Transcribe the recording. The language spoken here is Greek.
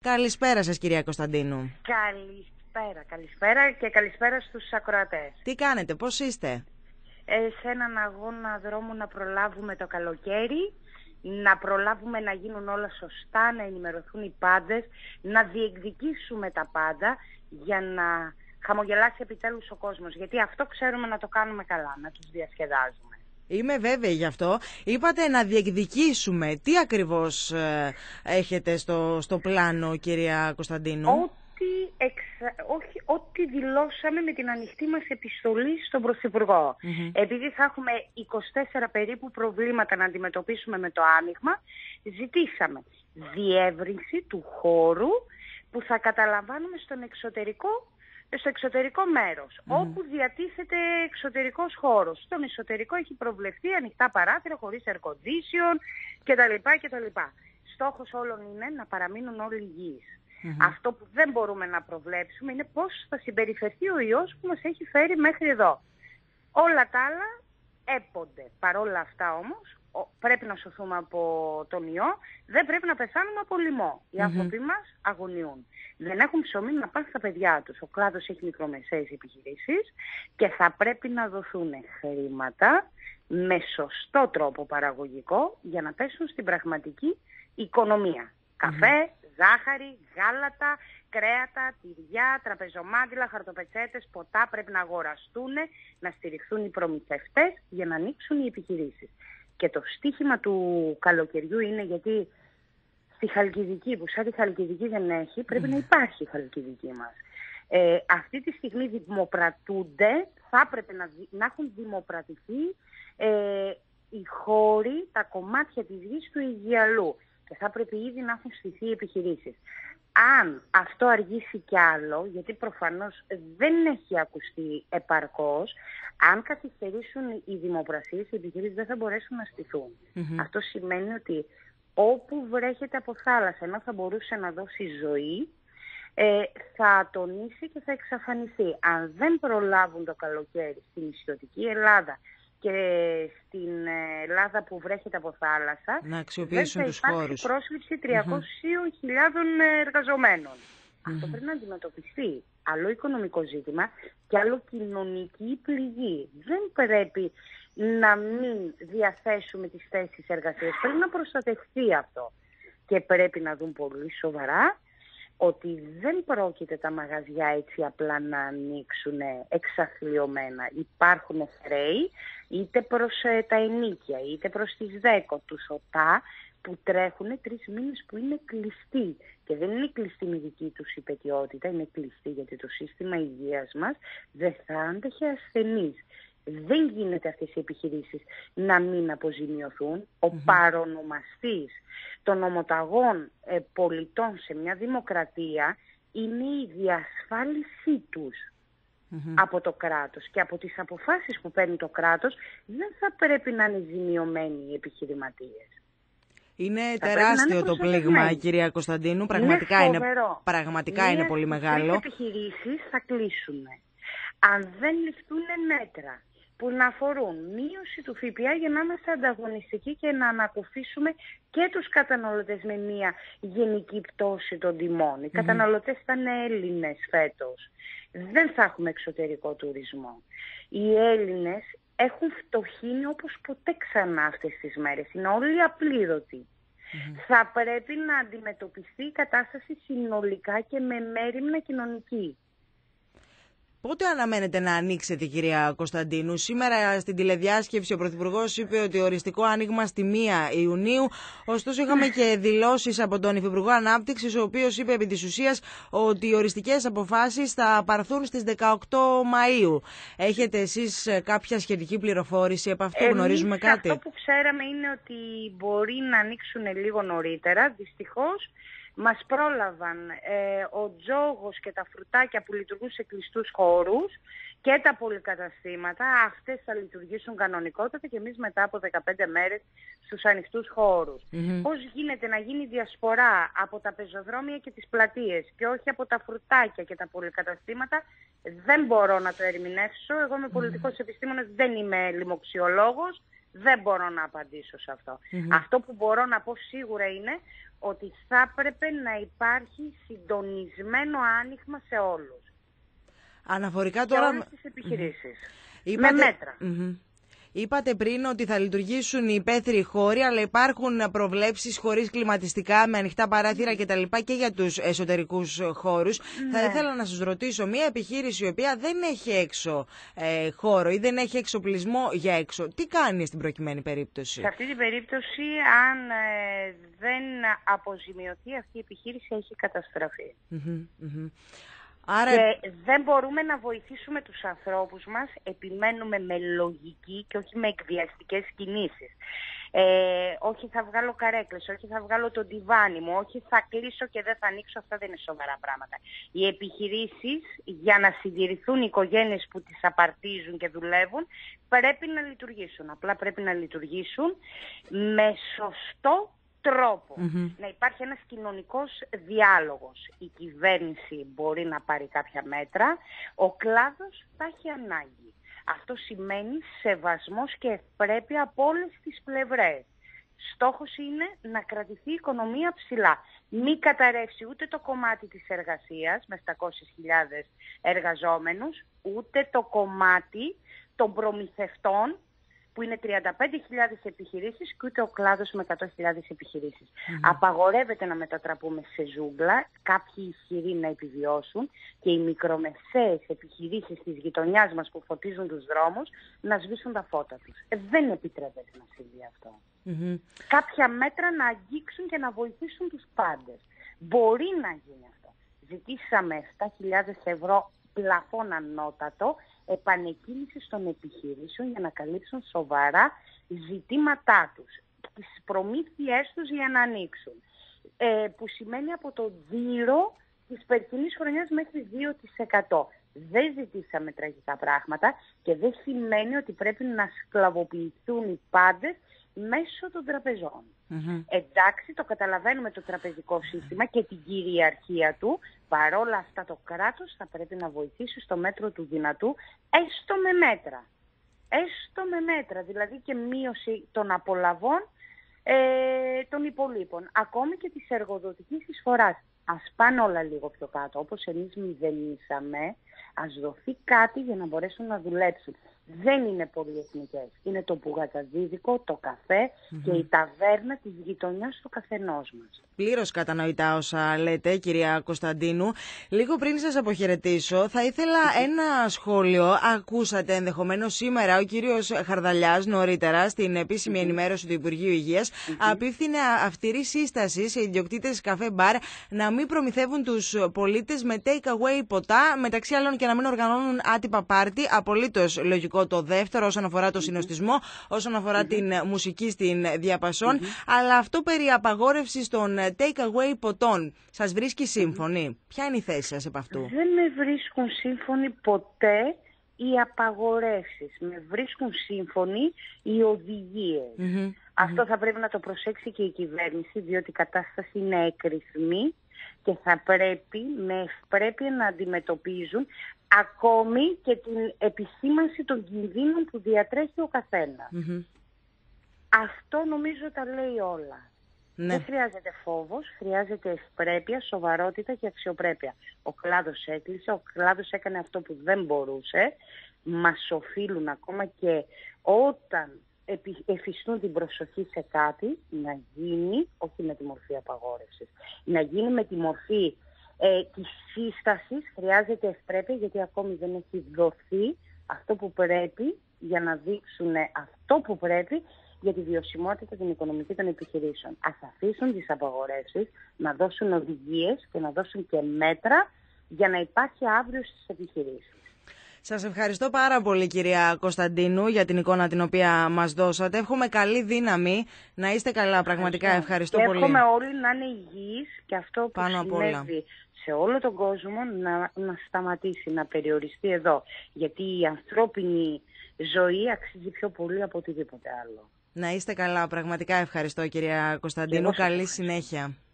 Καλησπέρα σας, κυρία Κωνσταντίνου. Καλησπέρα και καλησπέρα στους ακροατές. Τι κάνετε, πώς είστε? Σε έναν αγώνα δρόμου να προλάβουμε το καλοκαίρι, να προλάβουμε να γίνουν όλα σωστά, να ενημερωθούν οι πάντες, να διεκδικήσουμε τα πάντα για να χαμογελάσει επιτέλους ο κόσμος. Γιατί αυτό ξέρουμε να το κάνουμε καλά, να τους διασκεδάζουμε. Είμαι βέβαιη γι' αυτό. Είπατε να διεκδικήσουμε. Τι ακριβώς έχετε στο πλάνο, κυρία Κωνσταντίνου? Ό,τι δηλώσαμε με την ανοιχτή μας επιστολή στον Πρωθυπουργό. Επειδή θα έχουμε 24 περίπου προβλήματα να αντιμετωπίσουμε με το άνοιγμα, ζητήσαμε διεύρυνση του χώρου που θα καταλαμβάνουμε στο εξωτερικό μέρος, όπου διατίθεται εξωτερικός χώρος. Στον εσωτερικό έχει προβλεφθεί ανοιχτά παράθυρα, χωρίς air condition κτλ. Στόχος όλων είναι να παραμείνουν όλοι υγιείς. Αυτό που δεν μπορούμε να προβλέψουμε είναι πώς θα συμπεριφερθεί ο ιός που μας έχει φέρει μέχρι εδώ. Όλα τα άλλα έπονται. Παρόλα αυτά όμως πρέπει να σωθούμε από τον ιό, δεν πρέπει να πεθάνουμε από λοιμό. Οι άνθρωποι μας αγωνιούν. Δεν έχουν ψωμί να πάνε στα παιδιά τους. Ο κλάδος έχει μικρομεσαίες επιχειρήσεις και θα πρέπει να δοθούν χρήματα με σωστό τρόπο παραγωγικό για να πέσουν στην πραγματική οικονομία. Καφέ, ζάχαρη, γάλατα, κρέατα, τυριά, τραπεζομάντιλα, χαρτοπετσέτες, ποτά πρέπει να αγοραστούν, να στηριχθούν οι προμηθευτές για να ανοίξουν οι επιχειρήσεις. Και το στίχημα του καλοκαιριού είναι γιατί στη Χαλκιδική, που σαν τη Χαλκιδική δεν έχει, πρέπει να υπάρχει η Χαλκιδική μας. Αυτή τη στιγμή δημοπρατούνται, θα έπρεπε να έχουν δημοπρατηθεί οι χώροι, τα κομμάτια της γης του Αιγιαλού. Και θα πρέπει ήδη να έχουν στηθεί επιχειρήσεις. Αν αυτό αργήσει κι άλλο, γιατί προφανώς δεν έχει ακουστεί επαρκώς, αν καθυστερήσουν οι δημοπρασίες, οι επιχειρήσεις δεν θα μπορέσουν να στηθούν. Αυτό σημαίνει ότι όπου βρέχεται από θάλασσα, ενώ θα μπορούσε να δώσει ζωή, θα ατονίσει και θα εξαφανιστεί. Αν δεν προλάβουν το καλοκαίρι στην νησιωτική Ελλάδα και στην Ελλάδα που βρέχεται από θάλασσα, να αξιοποιήσουν τους χώρους. Δεν θα υπάρξει πρόσληψη 300.000 εργαζομένων. Αυτό πρέπει να αντιμετωπιστεί. Άλλο οικονομικό ζήτημα και άλλο κοινωνική πληγή. Δεν πρέπει να μην διαθέσουμε τις θέσεις εργασίας. Πρέπει να προστατευτεί αυτό. Και πρέπει να δουν πολύ σοβαρά ότι δεν πρόκειται τα μαγαζιά έτσι απλά να ανοίξουν εξαθλιωμένα. Υπάρχουν χρέη είτε προς τα ενοίκια, είτε προς τις ΔΕΚΟ, τους ΟΤΑ, που τρέχουν 3 μήνες που είναι κλειστοί. Και δεν είναι κλειστοί με δική τους υπαιτιότητα, είναι κλειστοί γιατί το σύστημα υγείας μας δεν θα άντεχε ασθενείς. Δεν γίνεται αυτές οι επιχειρήσεις να μην αποζημιωθούν. Ο παρονομαστής των ομοταγών πολιτών σε μια δημοκρατία είναι η διασφάλισή τους από το κράτος. Και από τις αποφάσεις που παίρνει το κράτος δεν θα πρέπει να είναι ζημιωμένοι οι επιχειρηματίες. Είναι τεράστιο το πλήγμα, κυρία Κωνσταντίνου. Πραγματικά είναι πολύ μεγάλο. Οι επιχειρήσεις θα κλείσουν. Αν δεν ληφθούν μέτρα που να αφορούν μείωση του ΦΠΑ για να είμαστε ανταγωνιστικοί και να ανακουφίσουμε και τους καταναλωτές με μια γενική πτώση των τιμών. Οι καταναλωτές ήταν Έλληνες φέτος. Δεν θα έχουμε εξωτερικό τουρισμό. Οι Έλληνες έχουν φτωχύνει όπως ποτέ ξανά αυτές τις μέρες. Είναι όλοι απλήρωτοι. Θα πρέπει να αντιμετωπιστεί η κατάσταση συνολικά και με μέριμνα κοινωνική. Πότε αναμένετε να ανοίξετε, κυρία Κωνσταντίνου? Σήμερα στην τηλεδιάσκεψη ο Πρωθυπουργός είπε ότι οριστικό άνοιγμα στη 1 Ιουνίου. Ωστόσο είχαμε και δηλώσεις από τον Υφυπουργό Ανάπτυξης, ο οποίος είπε επί της ουσίας ότι οι οριστικές αποφάσεις θα πάρθουν στις 18 Μαΐου. Έχετε εσείς κάποια σχετική πληροφόρηση από αυτού? Γνωρίζουμε κάτι? Αυτό που ξέραμε είναι ότι μπορεί να ανοίξουν λίγο νωρίτερα. Δυστυχώς μας πρόλαβαν ο τζόγος και τα φρουτάκια που λειτουργούν σε κλειστούς χώρους και τα πολυκαταστήματα. Αυτές θα λειτουργήσουν κανονικότατα και εμείς μετά από 15 μέρες στους ανοιχτούς χώρους. Πώς γίνεται να γίνει διασπορά από τα πεζοδρόμια και τις πλατείες και όχι από τα φρουτάκια και τα πολυκαταστήματα, δεν μπορώ να το ερμηνεύσω. Εγώ είμαι πολιτικός επιστήμονας, δεν είμαι λοιμοξιολόγος. Δεν μπορώ να απαντήσω σε αυτό. Αυτό που μπορώ να πω σίγουρα είναι ότι θα έπρεπε να υπάρχει συντονισμένο άνοιγμα σε όλους. Αναφορικά τώρα... Σε όλες τις επιχειρήσεις. Με μέτρα. Είπατε πριν ότι θα λειτουργήσουν οι υπαίθριοι χώροι, αλλά υπάρχουν προβλέψεις χωρίς κλιματιστικά, με ανοιχτά παράθυρα κτλ. Και για τους εσωτερικούς χώρους. Θα ήθελα να σας ρωτήσω, μια επιχείρηση η οποία δεν έχει έξω χώρο ή δεν έχει εξοπλισμό για έξω, τι κάνει στην προκειμένη περίπτωση? Σε αυτή την περίπτωση, αν δεν αποζημιωθεί αυτή η επιχείρηση, έχει καταστραφεί. Άρα... Και δεν μπορούμε να βοηθήσουμε τους ανθρώπους μας, επιμένουμε με λογική και όχι με εκβιαστικές κινήσεις. Όχι θα βγάλω καρέκλες, όχι θα βγάλω το ντιβάνι μου, όχι θα κλείσω και δεν θα ανοίξω, αυτά δεν είναι σοβαρά πράγματα. Οι επιχειρήσεις, για να συντηρηθούν οι οικογένειες που τις απαρτίζουν και δουλεύουν, πρέπει να λειτουργήσουν. Απλά πρέπει να λειτουργήσουν με σωστό τρόπο. Να υπάρχει ένας κοινωνικός διάλογος. Η κυβέρνηση μπορεί να πάρει κάποια μέτρα, ο κλάδος θα έχει ανάγκη. Αυτό σημαίνει σεβασμός και ευπρέπεια από όλες τις πλευρές. Στόχος είναι να κρατηθεί η οικονομία ψηλά. Μην καταρρεύσει ούτε το κομμάτι της εργασίας με 700.000 εργαζόμενους, ούτε το κομμάτι των προμηθευτών, που είναι 35.000 επιχειρήσεις, και ούτε ο κλάδος με 100.000 επιχειρήσεις. Απαγορεύεται να μετατραπούμε σε ζούγκλα, κάποιοι ισχυροί να επιβιώσουν και οι μικρομεσαίες επιχειρήσεις της γειτονιάς μας που φωτίζουν τους δρόμους να σβήσουν τα φώτα τους. Δεν επιτρέπεται να συμβεί αυτό. Κάποια μέτρα να αγγίξουν και να βοηθήσουν τους πάντες. Μπορεί να γίνει αυτό. Ζητήσαμε 7.000 ευρώ πλαφόν ανώτατο, επανεκκίνηση των επιχειρήσεων για να καλύψουν σοβαρά ζητήματά τους, τις προμήθειές τους για να ανοίξουν. Που σημαίνει από το 2 της περσινής χρονιάς μέχρι 2%. Δεν ζητήσαμε τραγικά πράγματα και δεν σημαίνει ότι πρέπει να σκλαβοποιηθούν οι πάντες μέσω των τραπεζών. Εντάξει, το καταλαβαίνουμε το τραπεζικό σύστημα και την κυριαρχία του. Παρόλα αυτά το κράτος θα πρέπει να βοηθήσει στο μέτρο του δυνατού, έστω με μέτρα. Έστω με μέτρα, δηλαδή και μείωση των απολαβών των υπολείπων. Ακόμη και της εργοδοτικής εισφοράς. Ας πάνε όλα λίγο πιο κάτω. Όπως εμείς μηδενίσαμε, ας δοθεί κάτι για να μπορέσουν να δουλέψουν. Δεν είναι πολυεθνικές. Είναι το πουγατζίδικο, το καφέ και η ταβέρνα της γειτονιάς του καθενός μας. Πλήρως κατανοητά όσα λέτε, κυρία Κωνσταντίνου. Λίγο πριν σας αποχαιρετήσω, θα ήθελα ένα σχόλιο. Ακούσατε ενδεχομένως σήμερα ο κύριος Χαρδαλιάς νωρίτερα στην επίσημη ενημέρωση του Υπουργείου Υγείας απίφθινε αυστηρή σύσταση σε ιδιοκτήτες καφέ μπαρ να μην προμηθεύουν τους πολίτες με take away ποτά, μεταξύ άλλων και να μην οργανώνουν άτυπα πάρτι. Απολύτως λογικό το δεύτερο όσον αφορά το συνοστισμό, όσον αφορά την μουσική στην διαπασόν. Αλλά αυτό περί απαγόρευσης των take away ποτών, σας βρίσκει σύμφωνη? Ποια είναι η θέση σας επ' αυτού? Δεν με βρίσκουν σύμφωνοι ποτέ οι απαγορεύσεις. Με βρίσκουν σύμφωνοι οι οδηγίες. Αυτό θα πρέπει να το προσέξει και η κυβέρνηση, διότι η κατάσταση είναι εκρηθμή και θα πρέπει με ευπρέπεια να αντιμετωπίζουν ακόμη και την επισήμανση των κινδύνων που διατρέχει ο καθένας. Αυτό νομίζω τα λέει όλα. Δεν χρειάζεται φόβος, χρειάζεται ευπρέπεια, σοβαρότητα και αξιοπρέπεια. Ο κλάδος έκλεισε, ο κλάδος έκανε αυτό που δεν μπορούσε. Μας οφείλουν ακόμα και όταν εφιστούν την προσοχή σε κάτι, να γίνει, όχι με τη μορφή απαγόρευσης, να γίνει με τη μορφή της σύστασης. Χρειάζεται ευπρέπεια γιατί ακόμη δεν έχει δοθεί αυτό που πρέπει για να δείξουν αυτό που πρέπει για τη βιωσιμότητα την οικονομική των επιχειρήσεων. Ας αφήσουν τις απαγορεύσεις, να δώσουν οδηγίες και να δώσουν και μέτρα για να υπάρχει αύριο στις επιχειρήσεις. Σας ευχαριστώ πάρα πολύ, κυρία Κωνσταντίνου, για την εικόνα την οποία μας δώσατε. Εύχομαι καλή δύναμη, να είστε καλά, πραγματικά ευχαριστώ πολύ. Εύχομαι όλοι να είναι υγιείς και αυτό που συνέβη σε όλο τον κόσμο να σταματήσει, να περιοριστεί εδώ. Γιατί η ανθρώπινη ζωή αξίζει πιο πολύ από οτιδήποτε άλλο. Να είστε καλά, πραγματικά ευχαριστώ, κυρία Κωνσταντίνου. Καλή συνέχεια.